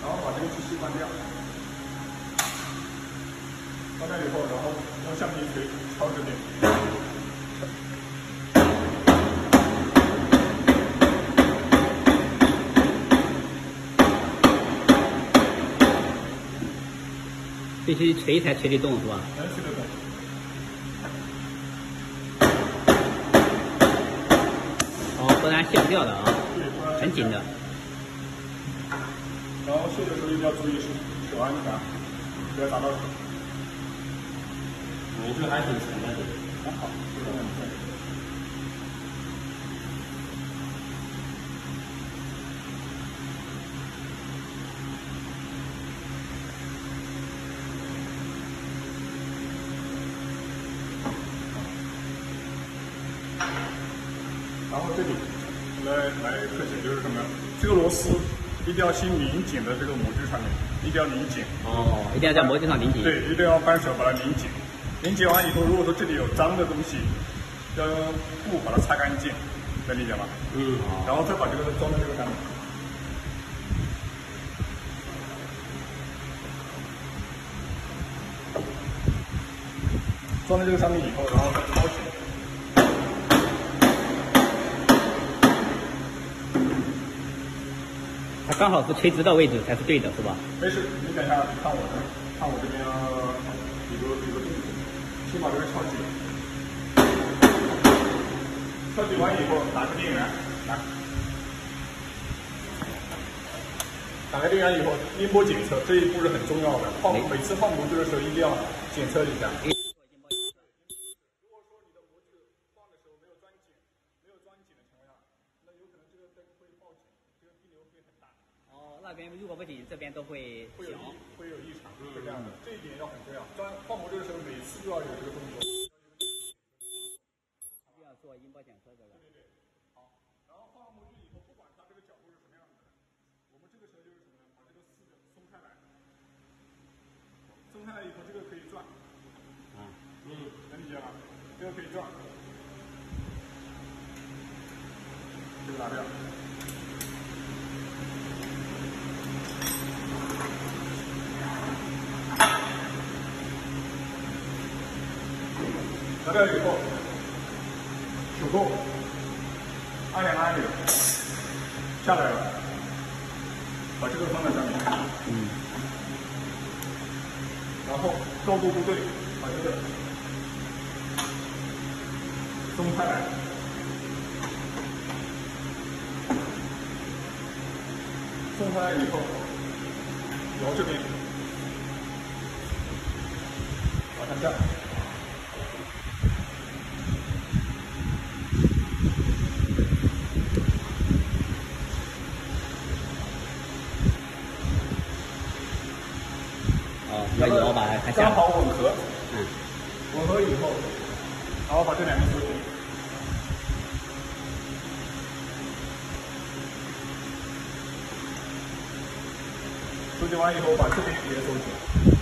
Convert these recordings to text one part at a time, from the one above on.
然后把这个机器关掉，关掉以后，然后用橡皮锤敲这边。 必须锤才锤得动是吧？ 能锤得动。 哦，不然卸不掉的啊。 对，不然很紧的。 然后卸的时候一定要注意手安全，不要砸到手。 我这个还挺沉的， 还好，这个很重。然后这里来特写就是什么？这个螺丝一定要先拧紧在这个模具上面，一定要拧紧。 哦，一定要在模具上拧紧。 对，一定要扳手把它拧紧。拧紧完以后，如果说这里有脏的东西，要用布把它擦干净，能理解吗？ 嗯。 然后再把这个装在这个上面。装在这个上面以后，然后再包起来。 它刚好是垂直的位置才是对的，是吧？ 没事，你等一下看我这边有个动作，先把这个敲紧，敲紧完以后打开电源，来，打开电源以后音波检测这一步是很重要的，每次放模具的时候一定要检测一下。如果说你的模具放的时候没有钻紧的情况下，那有可能这个灯会报警，这个滴流会很大。 哦，那边如果不紧，这边都会响， 会有异常，是这样的，这一点要很重要。放模具的时候，每次都要有这个动作。 一定要做音波检测这个。 对。好，然后放完模具以后，不管它这个角度是什么样子的，我们这个时候就是什么呢？把这个四个松开来，松开来以后，这个可以转。能理解吗？这个可以转，这个拿掉。拿掉以后，手动按两个按钮下来了，把这个放在上面。然后高度不对，把这个松开来。松开来以后，摇这边，把它下。 要摇把它下。 刚好吻合。吻合以后，然后把这两个收紧。收紧完以后，把这边也收紧。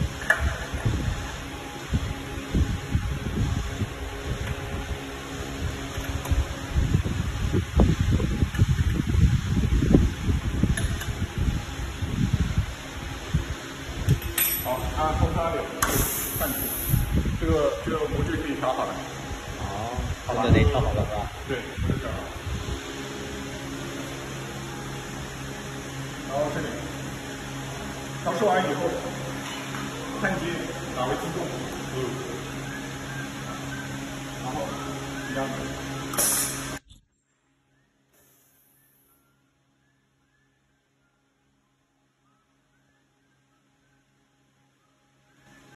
好，按后看按钮看住，这个模具可以调好了。 好吧，这得调好了是吧？ 对，是这样。然后这里调试完以后，焊接打为自动。然后一样的。